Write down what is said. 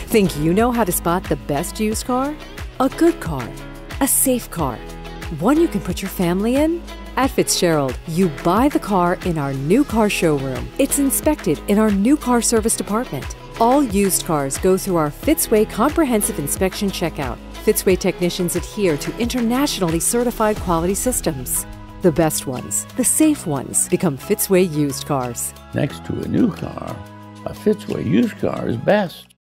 Think you know how to spot the best used car? A good car, a safe car, one you can put your family in? At Fitzgerald, you buy the car in our new car showroom. It's inspected in our new car service department. All used cars go through our FitzWay comprehensive inspection checkout. FitzWay technicians adhere to internationally certified quality systems. The best ones, the safe ones, become FitzWay used cars. Next to a new car, a FitzWay used car is best.